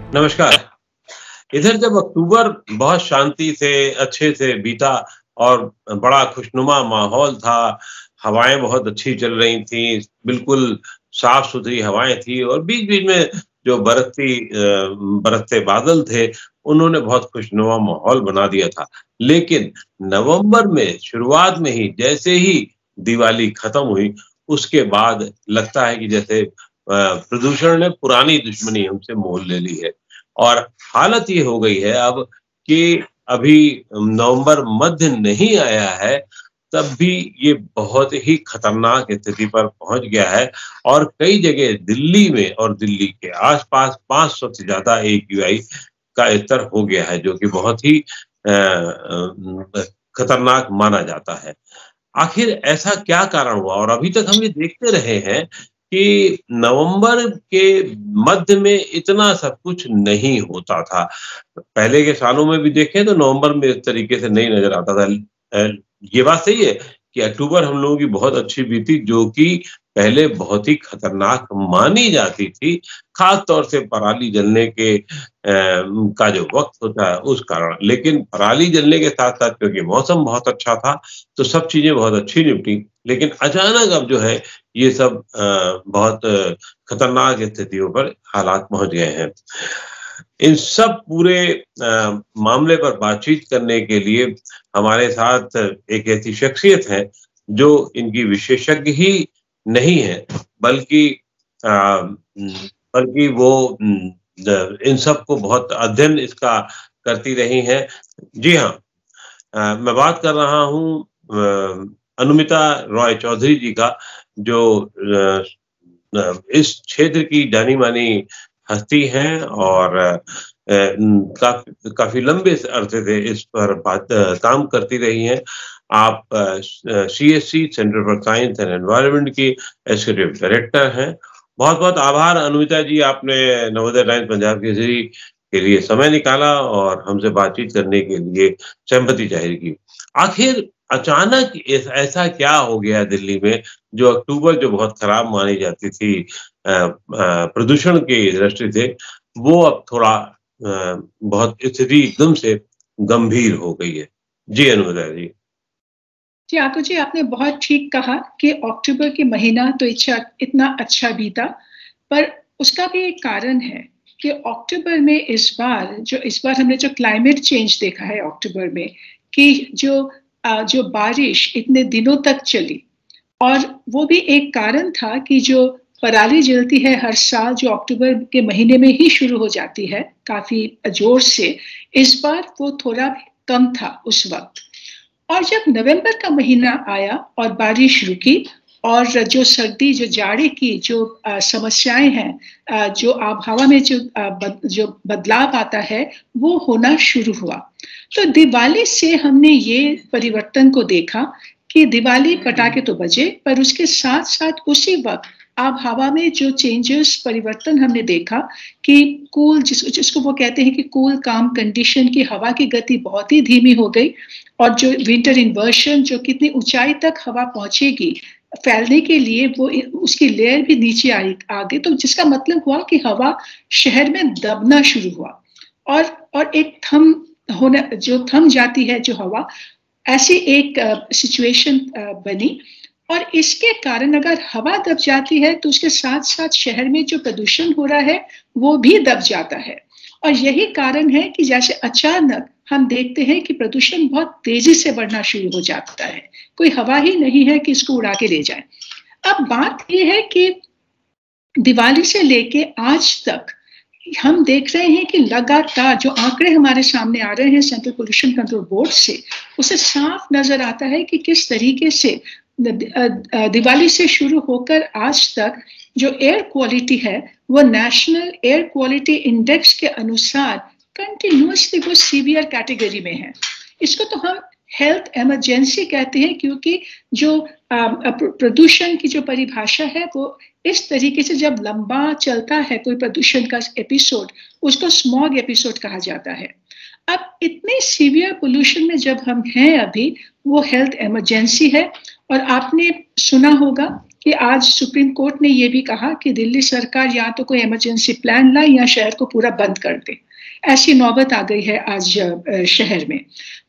नमस्कार। इधर जब अक्टूबर बहुत शांति से, अच्छे से बीता और बड़ा खुशनुमा माहौल था, हवाएँ बहुत अच्छी चल रही थीं, बिल्कुल साफ-सुथरी हवाएँ थी और बीच-बीच में जो बरसते बादल थे, उन्होंने बहुत खुशनुमा माहौल बना दिया था। लेकिन नवंबर में शुरुआत में ही जैसे ही दिवाली खत्म हुई, उसके बाद लगता है कि जैसे प्रदूषण ने पुरानी दुश्मनी हमसे मोल ले ली है। और हालत ये हो गई है अब कि अभी नवंबर मध्य नहीं आया है, तब भी ये बहुत ही खतरनाक स्थिति पर पहुँच गया है और कई जगह दिल्ली में और दिल्ली के आस-पास 500 से ज़्यादा एक्यूआई का स्तर हो गया है, जो कि बहुत ही खतरनाक माना जाता है। आखिर ऐसा क्या कारण हुआ? और अभी तक हम ये देखते रहे हैं कि नवंबर के मध्य में इतना सब कुछ नहीं होता था। पहले के सालों में भी देखें तो नवंबर में इस तरीके से नहीं नज़र आता था। अ, ये बात सही है कि अक्टूबर हम लोगों की बहुत अच्छी बीती जो कि पहले बहुत ही खतरनाक मानी जाती थी, ख़ास तौर से पराली जलने के का जो वक़्त होता है उस कारण। लेकिन पराली जलने के साथ-साथ क्योंकि मौसम बहुत अच्छा था, तो सब चीज़ें बहुत अच्छी निपटी। लेकिन अचानक अब जो है ये सब बहुत खतरनाक स्थितियों पर हालात पहुँच गए हैं। इन सब पूरे मामले पर बातचीत करने के लिए हमारे साथ एक ऐसी शख्सियत है, जो इनकी विशेषज्ञ ही नहीं है, बल्कि अ, उम, बल्कि वो इन सब को बहुत अध्ययन इसका करती रही हैं। जी हाँ, मैं बात कर रहा हूँ अनुमिता रॉय चौधरी जी का जो इस क्षेत्र की जानी-मानी हस्ती हैं और काफ़ी लंबे अरसे से इस पर काम करती रही हैं। आप CSC centre for science and environment की एग्जीक्यूटिव डायरेक्टर हैं। बहुत-बहुत आभार अनुमिता जी, आपने नवोदय टाइम्स पंजाब केसरी के लिए समय निकाला और हमसे बातचीत करने के लिए सहमति ज़ाहिर की। आखिर अचानक ऐसा क्या हो गया दिल्ली में जो अक्टूबर जो बहुत खराब मानी जाती थी प्रदूषण की दृष्टि से, वो अब थोड़ा बहुत स्थिति एकदम से गंभीर हो गई है। जी अनुराधा जी। जी, आतो जी, आपने बहुत ठीक कहा कि अक्टूबर के महीना तो इतना अच्छा बीता, पर उसका भी एक कारण है कि अक्टूबर में इस बार हमने जो क्लाइमेट चेंज देखा है अक्टूबर में, कि जो बारिश इतने दिनों तक चली और वो भी एक कारण था कि जो पराली जलती है हर साल जो अक्टूबर के महीने में ही शुरू हो जाती है, काफ़ी ज़ोर से, इस बार वो थोड़ा कम था उस वक़्त। और जब नवंबर का महीना आया और बारिश रुकी और जो जाड़े की जो समस्याएं हैं, जो आबहवा में जो बदलाव आता है, वो होना शुरू हुआ। तो दिवाली से हमने ये परिवर्तन को देखा कि दिवाली पटाखे तो बजे, पर उसके साथ साथ उसी वक्त आबहवा में जो चेंजेस परिवर्तन हमने देखा कि जिसको वो कहते हैं कि कूल काम कंडीशन की हवा की गति बहुत ही धीमी हो गई और जो विंटर इन्वर्शन जो कितनी ऊंचाई तक हवा पहुंचेगी फैलने के लिए, वो उसकी लेयर भी नीचे आ गई, तो जिसका मतलब हुआ कि हवा शहर में दबना शुरू हुआ और एक थम जाती है जो हवा, ऐसी एक सिचुएशन बनी। और इसके कारण अगर हवा दब जाती है तो उसके साथ साथ शहर में जो प्रदूषण हो रहा है वो भी दब जाता है। और यही कारण है कि जैसे अचानक हम देखते हैं कि प्रदूषण बहुत तेजी से बढ़ना शुरू हो जाता है, कोई हवा ही नहीं है कि इसको उड़ा के ले जाए। अब बात यह है कि दिवाली से लेके आज तक हम देख रहे हैं कि लगातार जो आंकड़े हमारे सामने आ रहे हैं सेंट्रल पोल्यूशन कंट्रोल बोर्ड से, उसे साफ नजर आता है कि किस तरीके से दिवाली से शुरू होकर आज तक जो एयर क्वालिटी है वो नेशनल एयर क्वालिटी इंडेक्स के अनुसार कंटिन्यूअसली वो सीवियर कैटेगरी में है। इसको तो हम हेल्थ इमरजेंसी कहते हैं, क्योंकि जो प्रदूषण की जो परिभाषा है वो इस तरीके से जब लंबा चलता है कोई प्रदूषण का एपिसोड, उसको स्मॉग एपिसोड कहा जाता है। अब इतने सीवियर पोल्यूशन में जब हम हैं अभी, वो हेल्थ इमरजेंसी है। और आपने सुना होगा कि आज सुप्रीम कोर्ट ने ये भी कहा कि दिल्ली सरकार या तो कोई इमरजेंसी प्लान लाए या शहर को पूरा बंद कर दे। ऐसी नौबत आ गई है आज शहर में।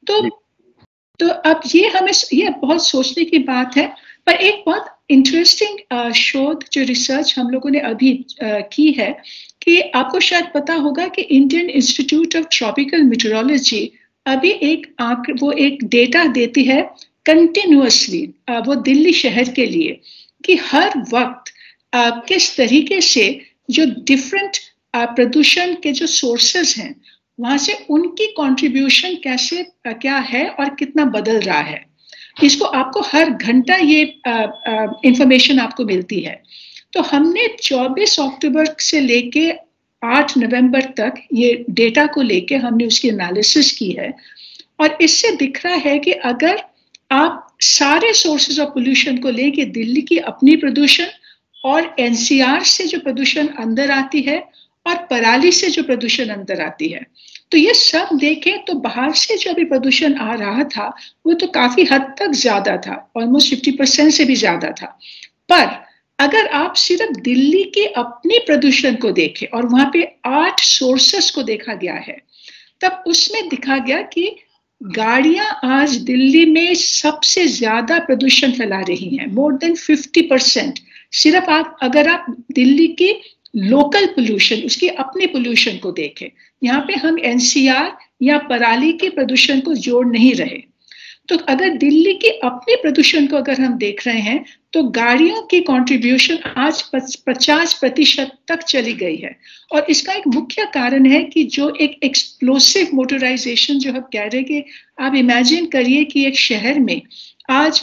तो अब ये बहुत सोचने की बात है। पर एक बहुत इंटरेस्टिंग शोध जो रिसर्च हम लोगों ने अभी की है कि आपको शायद पता होगा कि Indian Institute of Tropical Meteorology अभी वो एक डेटा देती है कंटिन्यूअसली वो दिल्ली शहर के लिए कि हर वक्त किस तरीके से जो डिफरेंट प्रदूषण के जो सोर्सेस हैं वहां से उनकी कंट्रीब्यूशन कैसे क्या है और कितना बदल रहा है। इसको आपको हर घंटा ये इंफॉर्मेशन आपको मिलती है। तो हमने 24 अक्टूबर से लेके 8 नवंबर तक ये डेटा को लेके हमने उसकी एनालिसिस की है और इससे दिख रहा है कि अगर आप सारे सोर्सेज ऑफ पोल्यूशन को लेके दिल्ली की अपनी प्रदूषण और एनसीआर से जो प्रदूषण अंदर आती है और पराली से जो प्रदूषण अंदर आती है, तो ये सब देखें तो बाहर से जो अभी प्रदूषण आ रहा था वो तो काफी हद तक ज्यादा था, ऑलमोस्ट 50% से भी ज्यादा था। पर अगर आप सिर्फ दिल्ली के अपनी प्रदूषण को देखें और वहां पे 8 सोर्सेस को देखा गया है, तब उसमें दिखा गया कि गाड़ियां आज दिल्ली में सबसे ज्यादा प्रदूषण फैला रही हैं, मोर देन 50%। सिर्फ अगर आप दिल्ली की लोकल पोल्यूशन, उसकी अपनी पोल्यूशन को देखें, यहाँ पे हम एनसीआर या पराली के प्रदूषण को जोड़ नहीं रहे। तो अगर दिल्ली के अपने प्रदूषण को अगर हम देख रहे हैं तो गाड़ियों की कंट्रीब्यूशन आज 50% तक चली गई है। और इसका एक मुख्य कारण है कि जो एक एक्सप्लोसिव मोटराइजेशन जो हम कह रहे हैं कि आप इमेजिन करिए कि एक शहर में आज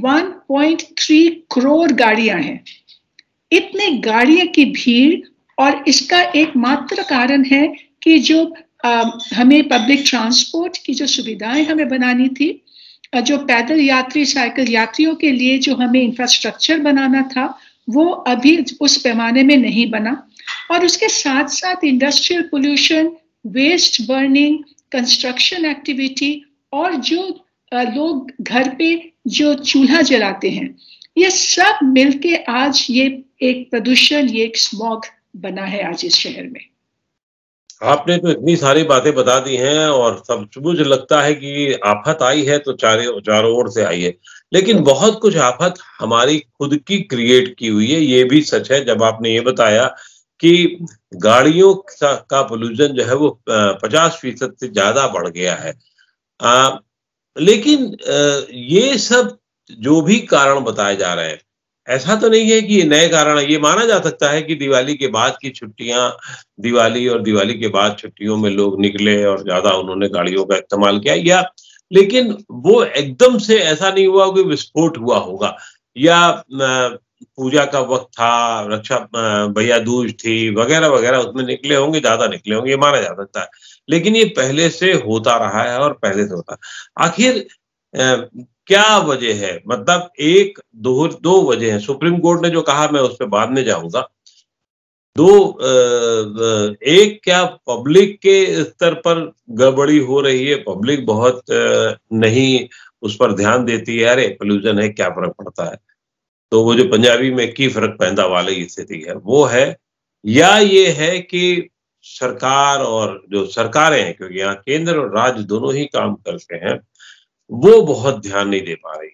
1.3 करोड़ गाड़ियां हैं, इतने गाड़ियों की भीड़। और इसका एकमात्र कारण है कि जो हमें पब्लिक ट्रांसपोर्ट की जो सुविधाएं हमें बनानी थी, जो पैदल यात्री, साइकिल यात्रियों के लिए जो हमें इंफ्रास्ट्रक्चर बनाना था, वो अभी उस पैमाने में नहीं बना। और उसके साथ साथ industrial pollution, waste burning, construction activity और जो लोग घर पे जो चूल्हा जलाते हैं, ये सब मिलके आज ये एक प्रदूषण, ये एक स्मॉग बना है आज इस शहर में। आपने तो इतनी सारी बातें बता दी हैं और सब मुझे लगता है कि आफत आई है तो चारों ओर से आई है, लेकिन बहुत कुछ आफत हमारी खुद की क्रिएट की हुई है, ये भी सच है। जब आपने ये बताया कि गाड़ियों का पोल्यूशन जो है वो 50% से ज्यादा बढ़ गया है, लेकिन ये सब जो भी कारण बताए जा रहे हैं, ऐसा तो नहीं है कि ये नए कारण है। ये माना जा सकता है कि दिवाली के बाद की छुट्टियां, दिवाली और दिवाली के बाद छुट्टियों में लोग निकले और ज्यादा उन्होंने गाड़ियों का इस्तेमाल किया, या लेकिन वो एकदम से ऐसा नहीं हुआ कि विस्फोट हुआ होगा, या पूजा का वक्त था, रक्षा भैया दूज थी वगैरह वगैरह, उसमें निकले होंगे, ज्यादा निकले होंगे, ये माना जा सकता है। लेकिन ये पहले से होता रहा है और पहले से होता है। आखिर क्या वजह है? मतलब दो वजह है। सुप्रीम कोर्ट ने जो कहा, मैं उस पर बाद में जाऊंगा। एक, क्या पब्लिक के स्तर पर गड़बड़ी हो रही है, पब्लिक बहुत नहीं उस पर ध्यान देती है, अरे पोल्यूशन है क्या फर्क पड़ता है, तो वो जो पंजाबी में की फर्क पैदा वाली स्थिति है वो है, या ये है कि सरकार और जो सरकारें हैं, क्योंकि यहाँ केंद्र और राज्य दोनों ही काम करते हैं, वो बहुत ध्यान नहीं दे पा रही।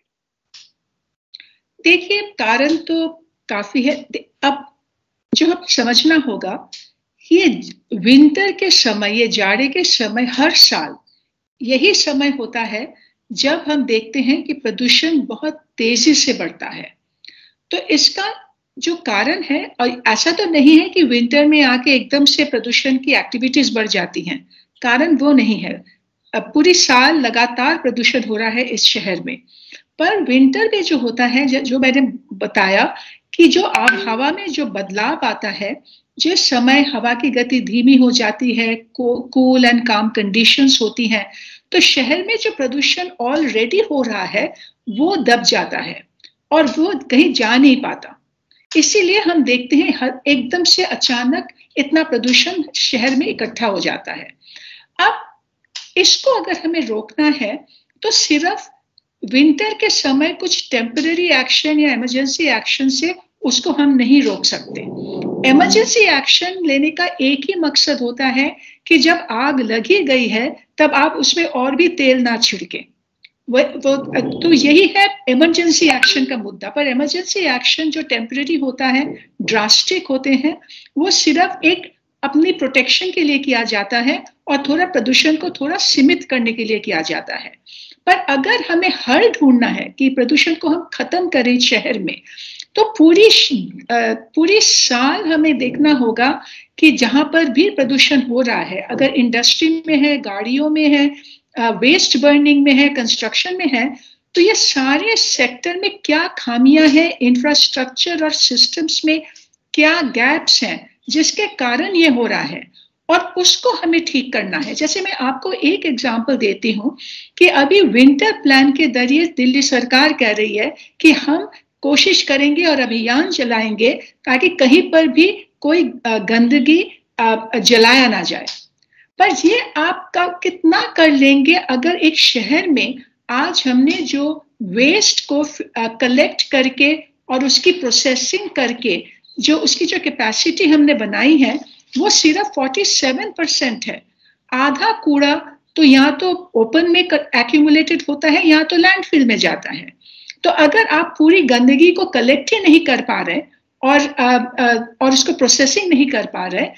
देखिए, कारण तो काफी है। अब जो हमें समझना होगा, ये विंटर के समय, ये जाड़े के समय, हर साल यही समय होता है जब हम देखते हैं कि प्रदूषण बहुत तेजी से बढ़ता है। तो इसका जो कारण है, और ऐसा तो नहीं है कि विंटर में आके एकदम से प्रदूषण की एक्टिविटीज बढ़ जाती हैं, कारण वो नहीं है। अब पूरी साल लगातार प्रदूषण हो रहा है इस शहर में, पर विंटर में जो होता है, जो मैंने बताया कि जो हवा में जो बदलाव आता है, जिस समय हवा की गति धीमी हो जाती है, कूल एंड काम कंडीशंस होती हैं, तो शहर में जो प्रदूषण ऑलरेडी हो रहा है वो दब जाता है और वो कहीं जा नहीं पाता। इसीलिए हम देखते हैं एकदम से अचानक इतना प्रदूषण शहर में इकट्ठा हो जाता है। अब इसको अगर हमें रोकना है तो सिर्फ विंटर के समय कुछ टेम्पररी एक्शन या इमरजेंसी एक्शन से उसको हम नहीं रोक सकते। इमरजेंसी एक्शन लेने का एक ही मकसद होता है कि जब आग लगी गई है तब आप उसमें और भी तेल ना छिड़कें। तो यही है इमरजेंसी एक्शन का मुद्दा। पर इमरजेंसी एक्शन जो टेम्पररी होता है, ड्रास्टिक होते हैं, वो सिर्फ एक अपनी प्रोटेक्शन के लिए किया जाता है और थोड़ा प्रदूषण को थोड़ा सीमित करने के लिए किया जाता है। पर अगर हमें हल ढूंढना है कि प्रदूषण को हम खत्म करें शहर में, तो पूरी साल हमें देखना होगा कि जहां पर भी प्रदूषण हो रहा है, अगर इंडस्ट्री में है, गाड़ियों में है, वेस्ट बर्निंग में है, कंस्ट्रक्शन में है, तो ये सारे सेक्टर में क्या खामियां हैं, इंफ्रास्ट्रक्चर और सिस्टम्स में क्या गैप्स हैं जिसके कारण ये हो रहा है, और उसको हमें ठीक करना है। जैसे मैं आपको एक एग्जांपल देती हूँ कि अभी विंटर प्लान के जरिए दिल्ली सरकार कह रही है कि हम कोशिश करेंगे और अभियान चलाएंगे ताकि कहीं पर भी कोई गंदगी जलाया ना जाए। पर ये आपका कितना कर लेंगे अगर एक शहर में आज हमने जो वेस्ट को कलेक्ट करके और उसकी प्रोसेसिंग करके जो उसकी जो कैपेसिटी हमने बनाई है वो सिर्फ 47% है। आधा कूड़ा तो यहाँ तो ओपन में एक्यूमुलेटेड होता है, यहाँ तो लैंडफिल में जाता है। तो अगर आप पूरी गंदगी को कलेक्ट ही नहीं कर पा रहे और उसको प्रोसेसिंग नहीं कर पा रहे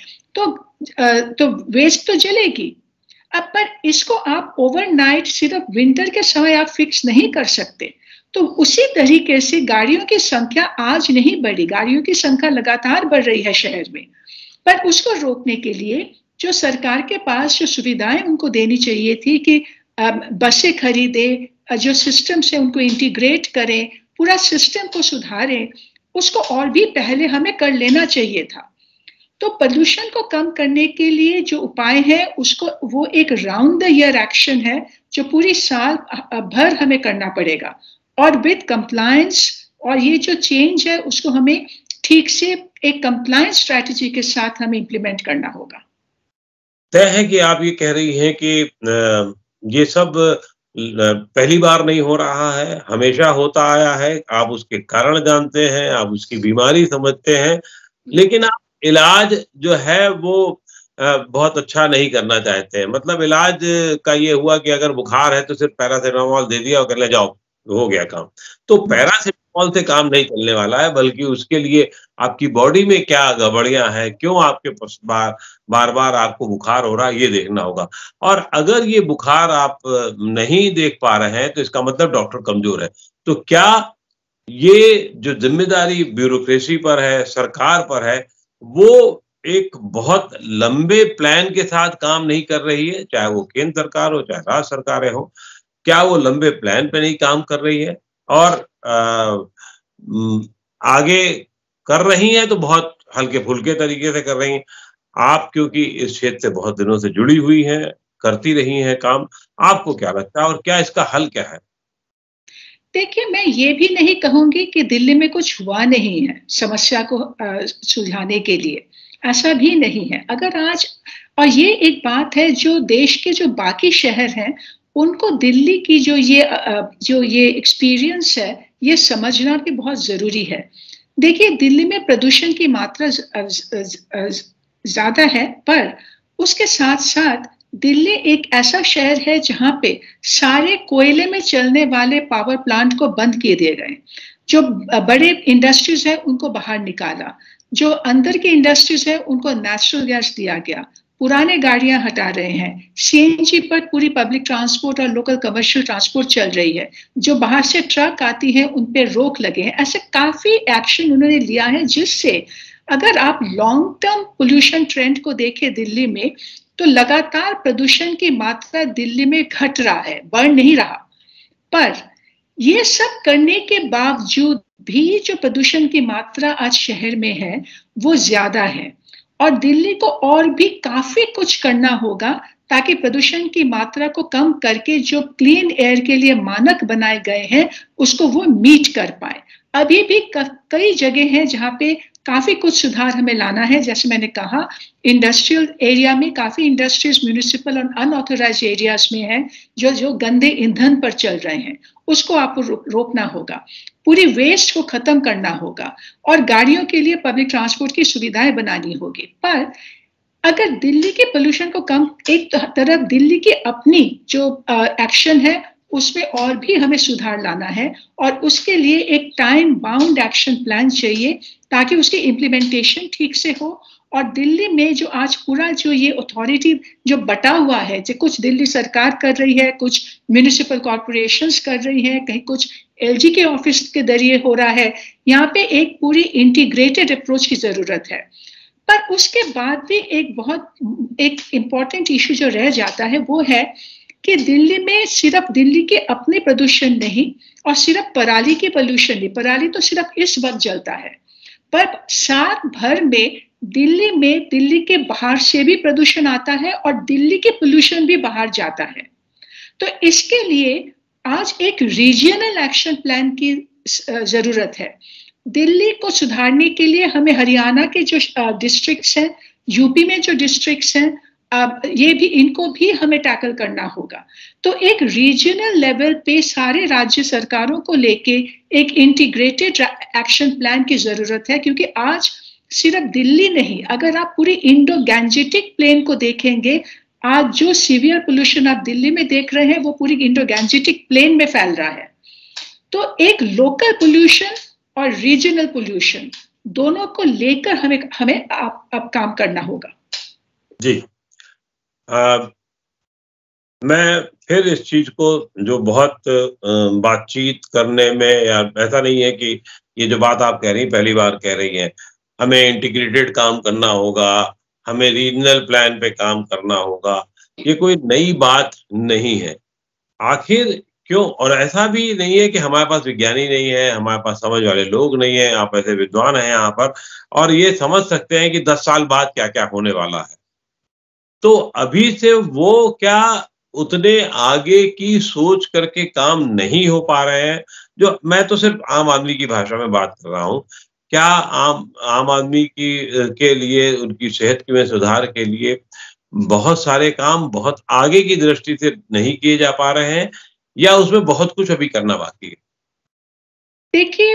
तो वेस्ट तो जलेगी। अब पर इसको आप ओवरनाइट सिर्फ विंटर के समय आप फिक्स नहीं कर सकते। तो उसी तरीके से गाड़ियों की संख्या आज नहीं बढ़ी, गाड़ियों की संख्या लगातार बढ़ रही है शहर में, पर उसको रोकने के लिए जो सरकार के पास जो सुविधाएं उनको देनी चाहिए थी कि बसें खरीदे, जो सिस्टम से उनको इंटीग्रेट करें, पूरा सिस्टम को सुधारें, उसको और भी पहले हमें कर लेना चाहिए था। तो प्रदूषण को कम करने के लिए जो उपाय है उसको वो एक राउंड द ईयर एक्शन है जो पूरी साल भर हमें करना पड़ेगा, और विद कंप्लायंस, और ये जो चेंज है उसको हमें ठीक से एक कंप्लायंस स्ट्रेटजी के साथ हमें इम्प्लीमेंट करना होगा। तय है कि आप ये कह रही हैं कि ये सब पहली बार नहीं हो रहा है, हमेशा होता आया है, आप उसके कारण जानते हैं, आप उसकी बीमारी समझते हैं, लेकिन आप इलाज जो है वो बहुत अच्छा नहीं करना चाहते हैं। मतलब इलाज का ये हुआ कि अगर बुखार है तो सिर्फ पैरासिटामोल दे दिया और कह ले जाओ, हो गया काम। तो पैरासिटामोल से काम नहीं चलने वाला है, बल्कि उसके लिए आपकी बॉडी में क्या गड़बड़ियां हैं, क्यों आपके बार-बार आपको बुखार हो रहा है, ये देखना होगा। और अगर ये बुखार आप नहीं देख पा रहे हैं तो इसका मतलब डॉक्टर कमजोर है। तो क्या ये जो जिम्मेदारी ब्यूरोक्रेसी पर है, सरकार पर है, वो एक बहुत लंबे प्लान के साथ काम नहीं कर रही है, चाहे वो केंद्र सरकार हो, चाहे राज्य सरकारें हो, क्या वो लंबे प्लान पे नहीं काम कर रही है? और आगे कर रही हैं तो बहुत हल्के-फुल्के तरीके से कर रही हैं। आप क्योंकि इस क्षेत्र से बहुत दिनों से जुड़ी हुई हैं, करती रही हैं काम, आपको क्या लगता है और क्या इसका हल क्या है? देखिए, मैं ये भी नहीं कहूंगी कि दिल्ली में कुछ हुआ नहीं है समस्या को सुलझाने के लिए, ऐसा भी नहीं है। अगर आज, और ये एक बात है जो देश के जो बाकी शहर हैं उनको दिल्ली की जो ये एक्सपीरियंस है ये समझना भी बहुत जरूरी है। देखिए, दिल्ली में प्रदूषण की मात्रा ज्यादा है, पर उसके साथ साथ दिल्ली एक ऐसा शहर है जहां पे सारे कोयले में चलने वाले पावर प्लांट को बंद किए दिए गए, जो बड़े इंडस्ट्रीज है उनको बाहर निकाला, जो अंदर की इंडस्ट्रीज है उनको नेचुरल गैस दिया गया, पुराने गाड़ियां हटा रहे हैं, सीएनजी पर पूरी पब्लिक ट्रांसपोर्ट और लोकल कमर्शियल ट्रांसपोर्ट चल रही है, जो बाहर से ट्रक आती है उन पे रोक लगे हैं। ऐसे काफी एक्शन उन्होंने लिया है जिससे अगर आप लॉन्ग टर्म पोल्यूशन ट्रेंड को देखें दिल्ली में, तो लगातार प्रदूषण की मात्रा दिल्ली में घट रहा है, बढ़ नहीं रहा। पर ये सब करने के बावजूद भी जो प्रदूषण की मात्रा आज शहर में है वो ज्यादा है, और दिल्ली को और भी काफी कुछ करना होगा ताकि प्रदूषण की मात्रा को कम करके जो क्लीन एयर के लिए मानक बनाए गए हैं उसको वो मीट कर पाए। अभी भी कई जगह हैं जहां पे काफी कुछ सुधार हमें लाना है। जैसे मैंने कहा, इंडस्ट्रियल एरिया में काफी इंडस्ट्रीज म्यूनिसिपल और अनऑथराइज्ड एरियाज में है जो गंदे ईंधन पर चल रहे हैं, उसको आपको रोकना होगा। पूरी वेस्ट को खत्म करना होगा और गाड़ियों के लिए पब्लिक ट्रांसपोर्ट की सुविधाएं बनानी होगी। पर अगर दिल्ली के पोल्यूशन को कम, एक तरफ दिल्ली की अपनी जो एक्शन है उसमें और भी हमें सुधार लाना है और उसके लिए एक टाइम बाउंड एक्शन प्लान चाहिए ताकि उसकी इम्प्लीमेंटेशन ठीक से हो। और दिल्ली में जो आज पूरा जो ये अथॉरिटी जो बटा हुआ है, जो कुछ दिल्ली सरकार कर रही है, कुछ म्यूनिसिपल कॉर्पोरेशंस कर रही है, कहीं कुछ एलजी के ऑफिस के जरिए हो रहा है, यहाँ पे एक पूरी इंटीग्रेटेड अप्रोच की जरूरत है। पर उसके बाद भी एक इम्पॉर्टेंट इशू जो रह जाता है वो है कि दिल्ली में सिर्फ दिल्ली के अपने प्रदूषण नहीं और सिर्फ पराली की पोल्यूशन नहीं, पराली तो सिर्फ इस वक्त जलता है, पर साल भर में दिल्ली के बाहर से भी प्रदूषण आता है और दिल्ली के पोल्यूशन भी बाहर जाता है। तो इसके लिए आज एक रीजनल एक्शन प्लान की जरूरत है। दिल्ली को सुधारने के लिए हमें हरियाणा के जो डिस्ट्रिक्ट्स हैं, यूपी में जो डिस्ट्रिक्ट्स हैं, इनको भी हमें टैकल करना होगा। तो एक रीजनल लेवल पे सारे राज्य सरकारों को लेके एक इंटीग्रेटेड एक्शन प्लान की जरूरत है, क्योंकि आज सिर्फ दिल्ली नहीं, अगर आप पूरी इंडो गैंजेटिक प्लेन को देखेंगे, आज जो सीवियर पोल्यूशन आप दिल्ली में देख रहे हैं वो पूरी इंडो गैंजेटिक प्लेन में फैल रहा है। तो एक लोकल पोल्यूशन और रीजनल पोल्यूशन दोनों को लेकर हमें अब काम करना होगा। जी, मैं फिर इस चीज को जो बहुत बातचीत करने में, या ऐसा नहीं है कि ये जो बात आप कह रही हैं पहली बार कह रही हैं, हमें इंटीग्रेटेड काम करना होगा, हमें रीजनल प्लान पे काम करना होगा, ये कोई नई बात नहीं है। आखिर क्यों? और ऐसा भी नहीं है कि हमारे पास विज्ञानी नहीं है, हमारे पास समझ वाले लोग नहीं है, आप ऐसे विद्वान हैं यहाँ पर और ये समझ सकते हैं कि 10 साल बाद क्या क्या होने वाला है। तो अभी से वो क्या उतने आगे की सोच करके काम नहीं हो पा रहे हैं? जो मैं तो सिर्फ आम आदमी की भाषा में बात कर रहा हूँ। क्या आम आदमी के लिए, उनकी सेहत में सुधार के लिए बहुत सारे काम बहुत आगे की दृष्टि से नहीं किए जा पा रहे हैं, या उसमें बहुत कुछ अभी करना बाकी है? देखिए,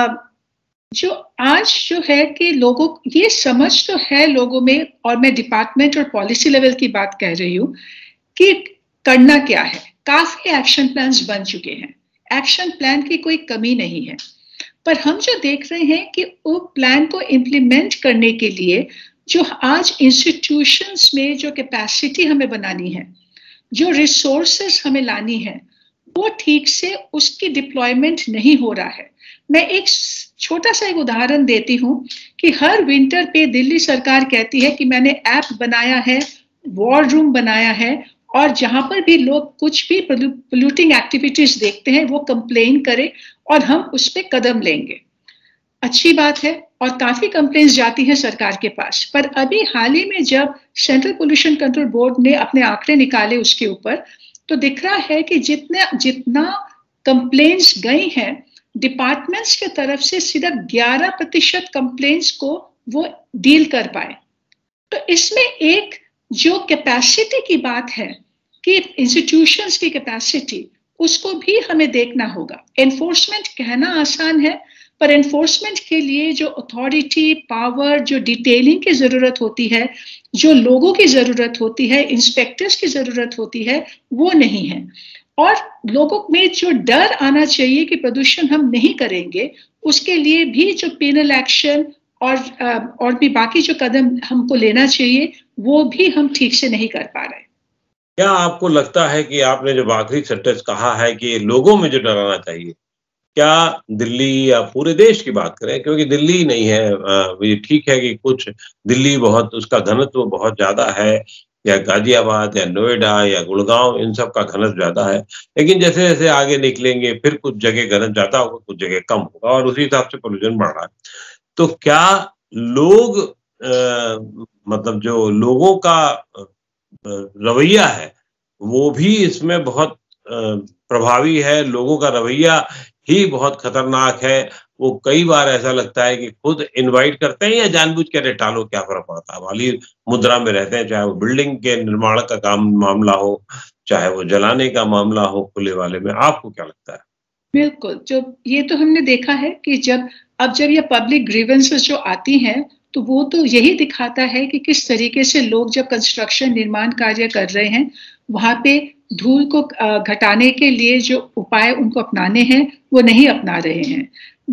जो आज जो है कि लोगों ये समझ तो है लोगों में, और मैं डिपार्टमेंट और पॉलिसी लेवल की बात कह रही हूँ कि करना क्या है। काफी एक्शन प्लान्स बन चुके हैं, एक्शन प्लान की कोई कमी नहीं है, पर हम जो देख रहे हैं कि वो प्लान को इम्प्लीमेंट करने के लिए जो आज इंस्टीट्यूशंस में जो कैपेसिटी हमें बनानी है, जो रिसोर्सेस हमें लानी है, वो ठीक से उसकी डिप्लॉयमेंट नहीं हो रहा है। मैं एक छोटा सा एक उदाहरण देती हूँ कि हर विंटर पे दिल्ली सरकार कहती है कि मैंने ऐप बनाया है, वॉर रूम बनाया है, और जहां पर भी लोग कुछ भी पोल्यूटिंग एक्टिविटीज देखते हैं वो कंप्लेन करें और हम उस पर कदम लेंगे। अच्छी बात है और काफी कंप्लेन्स जाती हैं सरकार के पास। पर अभी हाल ही में जब सेंट्रल पोल्यूशन कंट्रोल बोर्ड ने अपने आंकड़े निकाले उसके ऊपर, तो दिख रहा है कि जितना कंप्लेन्स गई हैं, डिपार्टमेंट्स की तरफ से सिर्फ 11% कंप्लेन्स को वो डील कर पाए। तो इसमें एक जो कैपेसिटी की बात है कि इंस्टीट्यूशंस की कैपेसिटी, उसको भी हमें देखना होगा। एनफोर्समेंट कहना आसान है, पर एनफोर्समेंट के लिए जो अथॉरिटी, पावर, जो डिटेलिंग की जरूरत होती है, जो लोगों की जरूरत होती है, इंस्पेक्टर्स की जरूरत होती है, वो नहीं है। और लोगों में जो डर आना चाहिए कि प्रदूषण हम नहीं करेंगे, उसके लिए भी जो पेनल एक्शन और भी बाकी जो कदम हमको लेना चाहिए, वो भी हम ठीक से नहीं कर पा रहे। क्या आपको लगता है कि आपने जो आखिरी सेंटेंस कहा है कि लोगों में जो डर आना चाहिए, क्या दिल्ली या पूरे देश की बात करें, क्योंकि दिल्ली नहीं है, ये ठीक है कि कुछ दिल्ली बहुत, उसका घनत्व बहुत ज्यादा है, या गाजियाबाद या नोएडा या गुड़गांव, इन सब का घनत्व ज्यादा है, लेकिन जैसे जैसे आगे निकलेंगे फिर कुछ जगह घनत्व ज्यादा होगा, कुछ जगह कम होगा, और उसी हिसाब से पोल्यूशन बढ़ रहा है। तो क्या लोग मतलब जो लोगों का रवैया है वो भी इसमें बहुत प्रभावी है? लोगों का रवैया ही बहुत खतरनाक है, वो कई बार ऐसा लगता है कि खुद इनवाइट करते हैं या जानबूझ के अरे टालो क्या फ़र्क पड़ता है, वाली मुद्रा में रहते हैं, चाहे वो बिल्डिंग के निर्माण का काम मामला हो, चाहे वो जलाने का मामला हो खुले वाले में, आपको क्या लगता है? बिल्कुल, जो ये तो हमने देखा है कि जब ये पब्लिक ग्रीवेंसेस जो आती हैं, तो वो तो यही दिखाता है कि किस तरीके से लोग जब कंस्ट्रक्शन निर्माण कार्य कर रहे हैं, वहाँ पे धूल को घटाने के लिए जो उपाय उनको अपनाने हैं, वो नहीं अपना रहे हैं।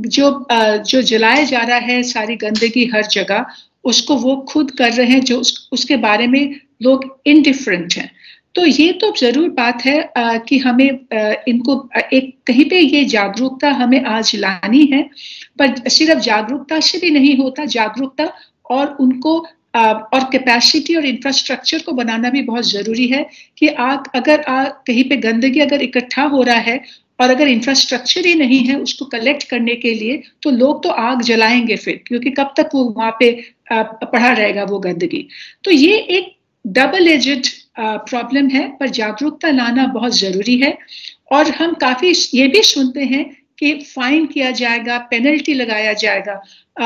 जो जलाया जा रहा है सारी गंदगी हर जगह, उसको वो खुद कर रहे हैं, जो उसके बारे में लोग इनडिफरेंट हैं। तो ये तो ज़रूर बात है कि हमें इनको एक कहीं पे ये जागरूकता हमें आज लानी है, पर सिर्फ जागरूकता से भी नहीं होता, जागरूकता और उनको और कैपेसिटी और इंफ्रास्ट्रक्चर को बनाना भी बहुत ज़रूरी है कि अगर कहीं पे गंदगी अगर इकट्ठा हो रहा है और अगर इंफ्रास्ट्रक्चर ही नहीं है उसको कलेक्ट करने के लिए, तो लोग तो आग जलाएंगे फिर, क्योंकि कब तक वो वहाँ पे पड़ा रहेगा वो गंदगी। तो ये एक डबल एजेड प्रॉब्लम है, पर जागरूकता लाना बहुत जरूरी है। और हम काफी ये भी सुनते हैं कि फाइन किया जाएगा, पेनल्टी लगाया जाएगा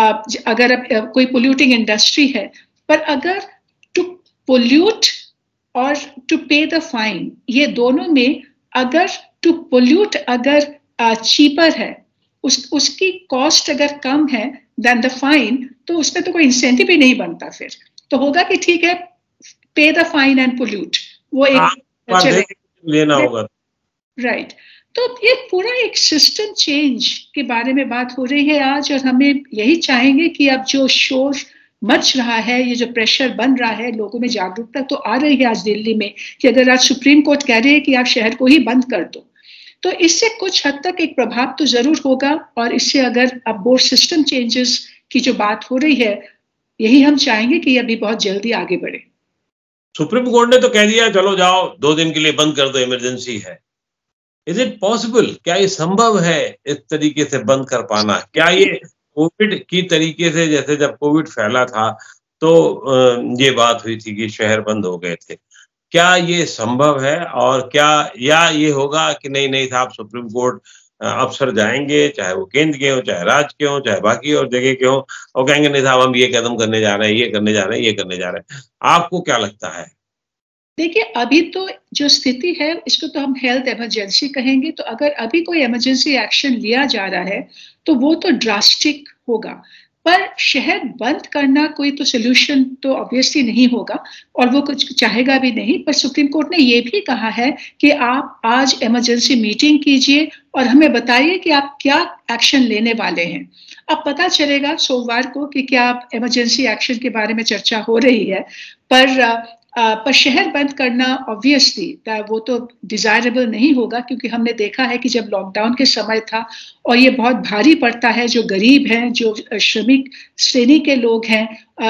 अगर कोई पोल्यूटिंग इंडस्ट्री है। पर अगर टू पोल्यूट और टू पे द फाइन, ये दोनों में अगर टू पोल्यूट अगर चीपर है, उसकी कॉस्ट अगर कम है देन द फाइन, तो उसमें तो कोई इंसेंटिव ही नहीं बनता। फिर तो होगा कि ठीक है, पे द फाइन एंड पोल्यूट, वो एक लेना होगा। राइट। तो ये पूरा एक सिस्टम चेंज के बारे में बात हो रही है आज, और हमें यही चाहेंगे कि अब जो शोर मच रहा है, ये जो प्रेशर बन रहा है, लोगों में जागरूकता तो आ रही है आज दिल्ली में कि अगर आज सुप्रीम कोर्ट कह रही है कि आप शहर को ही बंद कर दो, तो इससे कुछ हद तक एक प्रभाव तो जरूर होगा। और इससे अगर अब बोर्ड सिस्टम चेंजेस की जो बात हो रही है, यही हम चाहेंगे कि अभी बहुत जल्दी आगे बढ़े। सुप्रीम कोर्ट ने तो कह दिया चलो जाओ 2 दिन के लिए बंद कर दो, इमरजेंसी है। Is it possible? क्या ये संभव है इस तरीके से बंद कर पाना? क्या ये कोविड की तरीके से, जैसे जब कोविड फैला था तो ये बात हुई थी कि शहर बंद हो गए थे, क्या ये संभव है? और क्या या ये होगा कि नहीं नहीं साहब, सुप्रीम कोर्ट अफसर जाएंगे, चाहे वो केंद्र के हों, चाहे राज्य के हों, चाहे बाकी और जगह के हों, और कहेंगे नहीं साहब हम ये कदम करने जा रहे हैं, ये करने जा रहे हैं, ये करने जा रहे हैं। आपको क्या लगता है? देखिए, अभी तो जो स्थिति है इसको तो हम हेल्थ इमरजेंसी कहेंगे। तो अगर अभी कोई इमरजेंसी एक्शन लिया जा रहा है तो वो तो ड्रास्टिक होगा, पर शहर बंद करना कोई तो सोल्यूशन तो ऑब्वियसली नहीं होगा, और वो कुछ चाहेगा भी नहीं। पर सुप्रीम कोर्ट ने ये भी कहा है कि आप आज इमरजेंसी मीटिंग कीजिए और हमें बताइए कि आप क्या एक्शन लेने वाले हैं। अब पता चलेगा सोमवार को कि क्या इमरजेंसी एक्शन के बारे में चर्चा हो रही है। पर शहर बंद करना ऑब्वियसली वो तो डिजायरेबल नहीं होगा, क्योंकि हमने देखा है कि जब लॉकडाउन के समय था और ये बहुत भारी पड़ता है, जो गरीब हैं, जो श्रमिक श्रेणी के लोग हैं,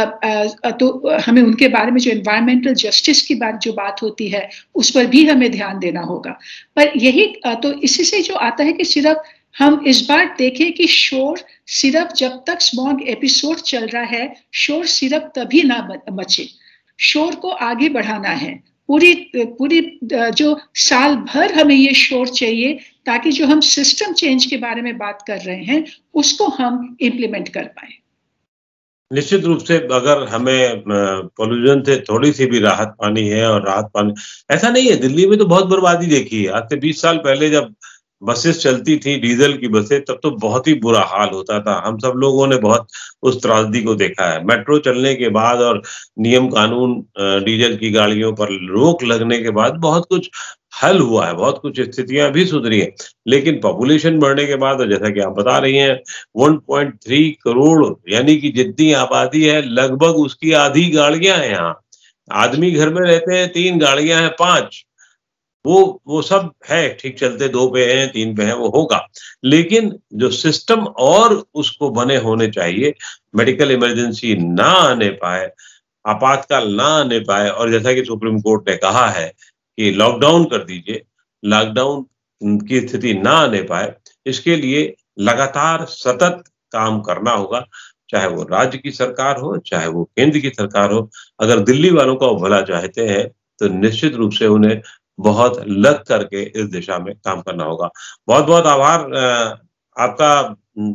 तो हमें उनके बारे में जो एनवायरमेंटल जस्टिस की बात होती है, उस पर भी हमें ध्यान देना होगा। पर यही तो इसी से जो आता है कि सिर्फ हम इस बार देखें कि शोर सिर्फ जब तक स्मॉग एपिसोड चल रहा है, शोर सिर्फ तभी ना मचे, शोर को आगे बढ़ाना है। पूरी जो साल भर हमें ये शोर चाहिए, ताकि जो हम सिस्टम चेंज के बारे में बात कर रहे हैं उसको हम इम्प्लीमेंट कर पाए। निश्चित रूप से अगर हमें पोल्यूशन से थोड़ी सी भी राहत पानी है, और राहत पानी, ऐसा नहीं है, दिल्ली में तो बहुत बर्बादी देखी है। आज से 20 साल पहले जब बसेस चलती थी, डीजल की बसें, तब तो बहुत ही बुरा हाल होता था। हम सब लोगों ने बहुत उस त्रासदी को देखा है। मेट्रो चलने के बाद और नियम कानून, डीजल की गाड़ियों पर रोक लगने के बाद बहुत कुछ हल हुआ है, बहुत कुछ स्थितियां भी सुधरी हैं। लेकिन पॉपुलेशन बढ़ने के बाद, और जैसा कि आप बता रही हैं, 1.3 करोड़ यानी कि जितनी आबादी है लगभग उसकी आधी गाड़ियां हैं यहाँ। आदमी घर में रहते हैं, 3 गाड़ियां हैं, 5, वो सब है, ठीक चलते 2 पे हैं, 3 पे हैं, वो होगा। लेकिन जो सिस्टम और उसको बने होने चाहिए, मेडिकल इमरजेंसी ना आने पाए, आपातकाल ना आने पाए, और जैसा कि सुप्रीम कोर्ट ने कहा है कि लॉकडाउन कर दीजिए, लॉकडाउन की स्थिति ना आने पाए, इसके लिए लगातार सतत काम करना होगा, चाहे वो राज्य की सरकार हो, चाहे वो केंद्र की सरकार हो। अगर दिल्ली वालों का भला चाहते हैं तो निश्चित रूप से उन्हें बहुत लग करके इस दिशा में काम करना होगा। बहुत-बहुत आभार आपका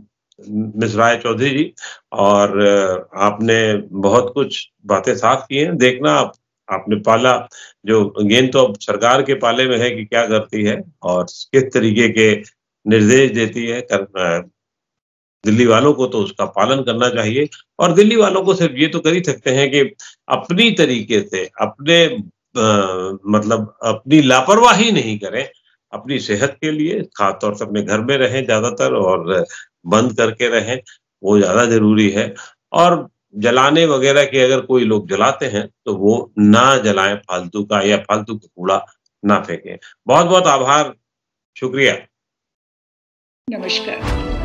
मिस राय चौधरी जी, और आपने बहुत कुछ बातें साफ की हैं। देखना आपने पाला, जो गेंद तो अब सरकार के पाले में है कि क्या करती है और किस तरीके के निर्देश देती है। दिल्ली वालों को तो उसका पालन करना चाहिए, और दिल्ली वालों को सिर्फ ये तो कर ही सकते हैं कि अपनी तरीके से अपने मतलब अपनी लापरवाही नहीं करें, अपनी सेहत के लिए खास तौर से अपने घर में रहें ज़्यादातर, और बंद करके रहें, वो ज़्यादा ज़रूरी है। और जलाने वगैरह के अगर कोई लोग जलाते हैं, तो वो ना जलाएँ फालतू का, या फालतू का कूड़ा ना फेंकें। बहुत-बहुत आभार, शुक्रिया। नमस्कार।